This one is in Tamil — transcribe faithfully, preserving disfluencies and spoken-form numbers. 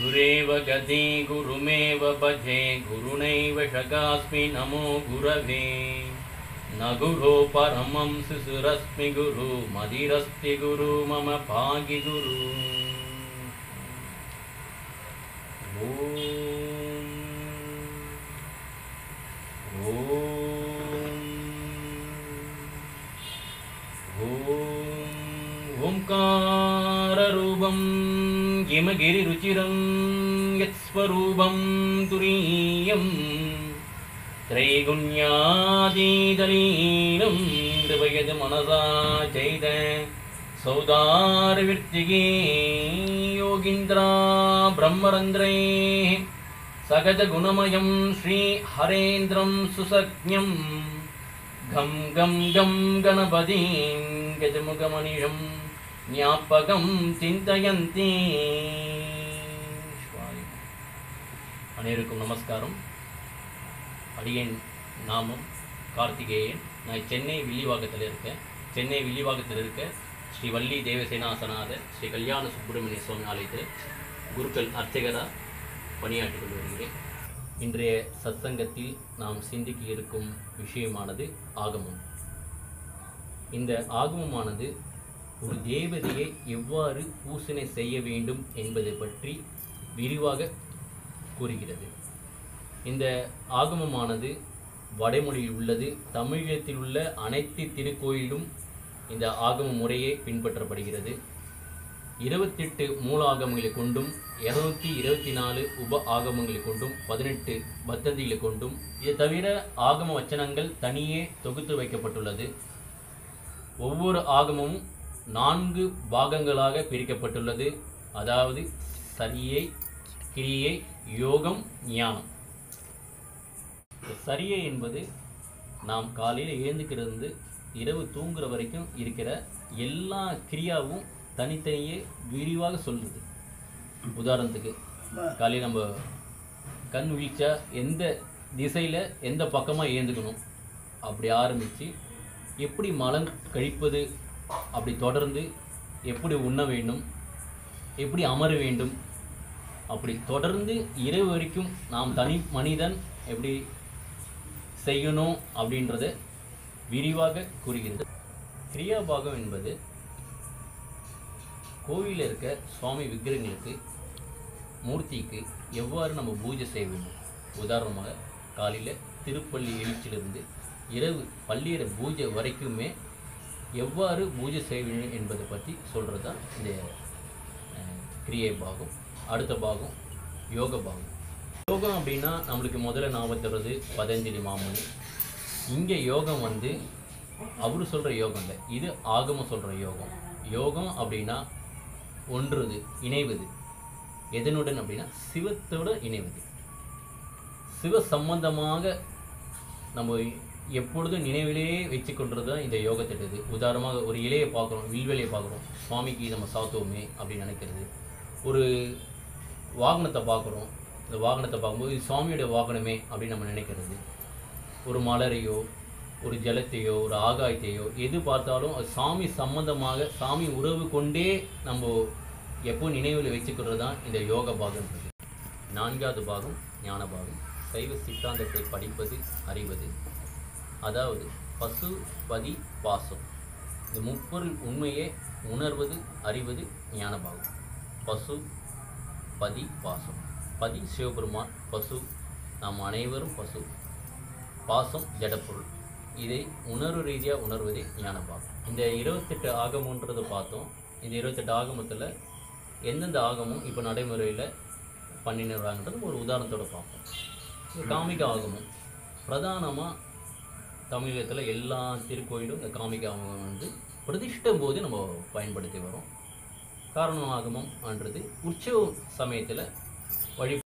गुरेव गति गुरुमेव भजे गुरुनैव शगास्मि नमो गुरवे न गुरो परमं शिशुरस्मि गुरु मदिरस्ति गुरु मम भागि गुरु ओंकाररूपं हिमगिरिरुचिरं यत्स्वरूपं तुरीयं त्रैगुण्यातीतलीनं कृपयद मनसा चैत सौदारविर्तिगे योगीन्द्रा ब्रह्मरन्ध्रे सकजगुणमयं श्रीहरेन्द्रं सुसज्ञं गं गं गं गणपतिं गजमुखमनिशं ज्ञापकं चिन्तयन्ति अनेरुक्कुम नमस्कारम अडियेन नामम कार्तिकेयन நான் சென்னை வில்லிவாக்கத்தில் இருக்கேன் சென்னை வில்லிவாக்கத்தில் இருக்க ஸ்ரீ வள்ளி தேவசேனாசனாத ஸ்ரீ கல்யாண சுப்பிரமணிய சுவாமி ஆலயத்தில் குருக்கள் அர்ச்சகராக பணியாற்றி கொண்டு வருகிறேன். இன்றைய சத்சங்கத்தில் நாம் சிந்திக்க இருக்கும் விஷயமானது ஆகமம். இந்த ஆகமமானது ஒரு தேவதையை எவ்வாறு பூசனை செய்ய வேண்டும் என்பதை பற்றி விரிவாக கூறுகிறது. இந்த ஆகமமானது வடமொழியில் உள்ளது. தமிழகத்தில் உள்ள அனைத்து திருக்கோயிலும் இந்த ஆகம முறையே பின்பற்றப்படுகிறது. இருபத்தெட்டு மூல ஆகமங்களை கொண்டும் இருநூத்தி இருபத்தி நாலு உப ஆகமங்களை கொண்டும் பதினெட்டு பத்தந்திகளை கொண்டும் இதை தவிர ஆகம வச்சனங்கள் தனியே தொகுத்து வைக்கப்பட்டுள்ளது. ஒவ்வொரு ஆகமும் நான்கு பாகங்களாக பிரிக்கப்பட்டுள்ளது. அதாவது சரியை, கிரியை, யோகம், ஞானம். சரியை என்பது நாம் காலையில் எழுந்துக்கிறது இரவு தூங்குற வரைக்கும் இருக்கிற எல்லா கிரியாவும் தனித்தனியே விரிவாக சொல்லுது. உதாரணத்துக்கு காலையில் நம்ம கண் விழிச்சா எந்த திசையில் எந்த பக்கமாக ஏந்துக்கணும் அப்படி ஆரம்பித்து எப்படி மலம் கழிப்பது, அப்படி தொடர்ந்து எப்படி உண்ண வேண்டும், எப்படி அமர வேண்டும், அப்படி தொடர்ந்து இரவு வரைக்கும் நாம் தனி மனிதன் எப்படி செய்யணும் அப்படின்றத விரிவாக கூறுகிறது. கிரியாபாகம் என்பது கோவிலில் இருக்க சுவாமி விக்கிரகங்களுக்கு மூர்த்திக்கு எவ்வாறு நம்ம பூஜை செய்ய வேண்டும். உதாரணமாக காலையில் திருப்பள்ளி எழுச்சிலிருந்து இரவு பள்ளியிற பூஜை வரைக்குமே எவ்வாறு பூஜை செய்ய வேண்டும் என்பதை பற்றி சொல்கிறது தான் இந்த கிரியை பாகம். அடுத்த பாகம் யோக பாகம். யோகம் அப்படின்னா நம்மளுக்கு முதல்ல ஞாபகம் வருது பதஞ்சலி மாமுனி. இங்கே யோகம் வந்து அவரு சொல்கிற யோகம் இல்லை, இது ஆகமம் சொல்கிற யோகம். யோகம் அப்படின்னா ஒன்றுது, இணைவது. எதனுடன் அப்படின்னா சிவத்தோடு இணைவது. சிவ சம்பந்தமாக நம்ம எப்பொழுதும் நினைவிலேயே வச்சு கொண்டது தான் இந்த யோகத்திட்டது. உதாரணமாக ஒரு இலையை பார்க்குறோம், வில்வெளியை பார்க்குறோம், சுவாமிக்கு நம்ம சாத்துவோமே அப்படின்னு நினைக்கிறது. ஒரு வாகனத்தை பார்க்குறோம், இந்த வாகனத்தை பார்க்கும்போது இது சுவாமியோட வாகனமே அப்படின்னு நம்ம நினைக்கிறது. ஒரு மலரையோ ஒரு ஜலத்தையோ ஒரு ஆகாயத்தையோ எது பார்த்தாலும் அது சாமி சம்பந்தமாக சாமி உறவு கொண்டே நம்ம எப்போ நினைவில் வச்சுக்கிறது தான் இந்த யோக பாகம்ன்றது. நான்காவது பாகம் ஞான பாகம். சைவ சித்தாந்தத்தை படிப்பது, அறிவது. அதாவது பசு, பதி, பாசம். இந்த முப்பொருள் உண்மையை உணர்வது, அறிவது ஞான பாகம். பசு, பதி, பாசம். பதி சிவபெருமான், பசு நாம் அனைவரும் பசு, பாசம் ஜடப்பொருள். இதை உணர்வு ரீதியாக உணர்வதே ஞான பாகம். இந்த இருபத்தெட்டு ஆகமன்றதை பார்த்தோம். இந்த இருபத்தெட்டு ஆகமத்தில் எந்தெந்த ஆகமும் இப்போ நடைமுறையில் பண்ணிடுறாங்கன்றது ஒரு உதாரணத்தோடு பார்ப்போம். காமிக ஆகமம் பிரதானமாக தமிழகத்தில் எல்லா திருக்கோயிலும் இந்த காமிக ஆகமம் வந்து பிரதிஷ்டம் போது நம்ம பயன்படுத்தி வரோம். காரணம் ஆகமம்ன்றது உற்சவ சமயத்தில் வழி